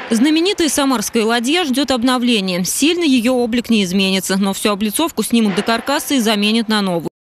Знаменитая самарская ладья ждет обновления. Сильно ее облик не изменится, но всю облицовку снимут до каркаса и заменят на новую.